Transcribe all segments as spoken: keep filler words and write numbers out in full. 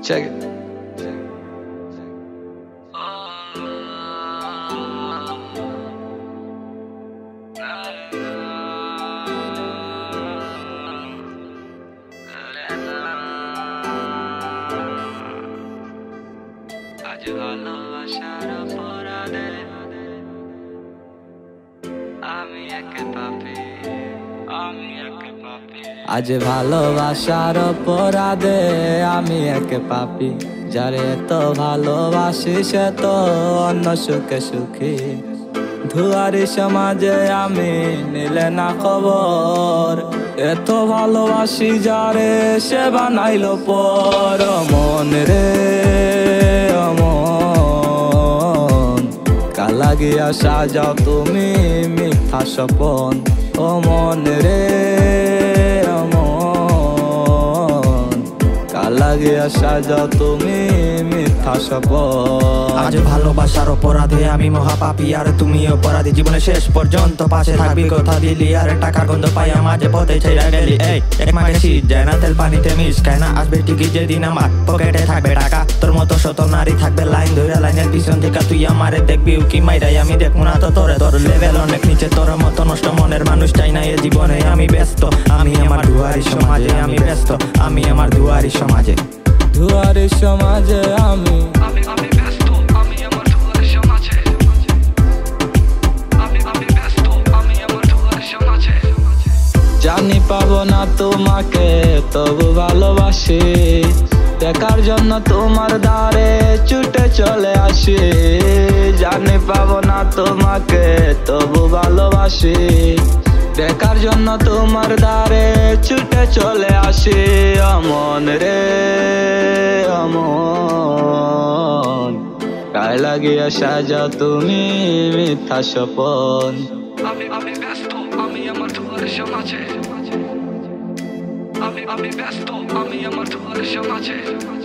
Check it. আজ ভালোবাসার অপরাধে আমি একে পাপী, যারে এত ভালোবাসি সে তো অন্য সুখে সুখী। ধুয়ারি সমাজে আমি নিলে না খবর, এত ভালোবাসি যারে সে বানাইল পর। মন রে অমন, কালা গিয়া সাজাও তুমি মিথ্যা স্বপন। ও মন রে লাগিয়া সাজাও তুমি মিথ্যা স্বপন। আজ ভালোবাসার অপরাধে আমি মহাপাপী আর তুমি অপরাধী। জীবনে শেষ পর্যন্ত পাশে থাকবি কথা দিলি, আর টাকার গন্ধ পাইয়া মাঝে পথে ছেড়ে গেলি। এই এক মাঘে শীত যায় না, তেল পানিতে মিশ খায় না। আসবে ঠিকই যেদিন আমার পকেটে থাকবে টাকা, তোর মতো শত নারী থাকবে লাইন ধরে, লাইনের পিছন থেকে তুই আমারে দেখবি উকি মাইরাই। আমি দেখবো না তো তোরে, তোর লেভেল অনেক নিচে, তোর মতো নষ্ট মনের মানুষ চাই না এ জীবনে। আমি ব্যস্ত, আমি আমার দুয়ারি সমাজে, আমি ব্যস্ত, আমি আমার দুয়ারি সমাজে। দুয়ারি সমাজে আমি আমি আমি ব্যস্ত, আমি আমার দুয়ারি সমাজে। আমি আমি ব্যস্ত, আমি আমার দুয়ারি সমাজে। জানি পাবো না তোমাকে তবু ভালোবাসি, দেখার জন্য তোমার দ্বারে ছুটে চলে আসি। জানি পাবো না তোমাকে তবু ভালোবাসি, দেখার জন্য তোমার দ্বারে ছুটে চলে আসি। অমন রে অমন, গায়ে লাগিয়া সাজাও তুমি মিথ্যা স্বপন। আমি আমি ব্যস্ত, আমি আমার দুয়ারি সমাজে। আমি আমি ব্যস্ত, আমি আমার দুয়ারি সমাজে।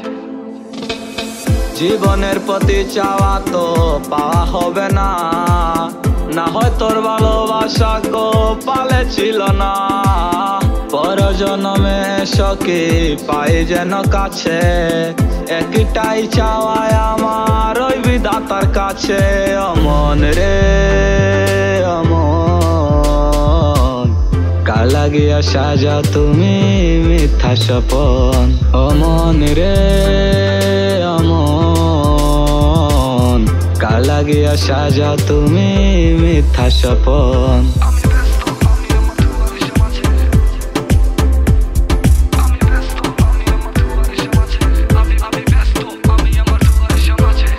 জীবনের প্রতি চাওয়া তো পাওয়া হবে না, না হয় তোর ভালোবাসা কপালে ছিল না। পর জন্মে সখী পাই যেন কাছে, একটাই চাওয়ায় আমার ওই বিধাতার কাছে। অমন রে অমন, কার লাগিয়া সাজা তুমি মিথ্যা স্বপন। অমন রে অমন, কার লাগিয়া সাজা তুমি মিথ্যা স্বপন। আমি ব্যস্ত, আমি আমার দুয়ারি সমাজে। আমি ব্যস্ত, আমি আমার দুয়ারি সমাজে। আমি আমি ব্যস্ত, আমি আমার দুয়ারি সমাজে।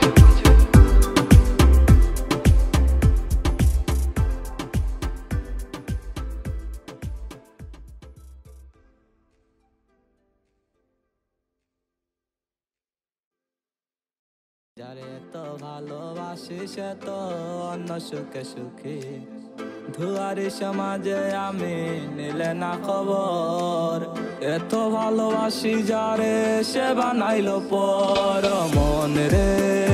যারে এত ভালোবাসি সে তো অন্য সুখে সুখী। ধুয়ারি সমাজে আমি নিলে না খবর, এত ভালোবাসি যারে সে বানাইল পর। মন রে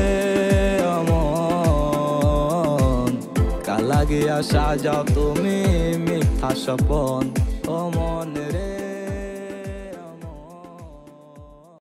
অমন, কার লাগিয়া সাজাও তুমি মিথ্যা স্বপন। ও মন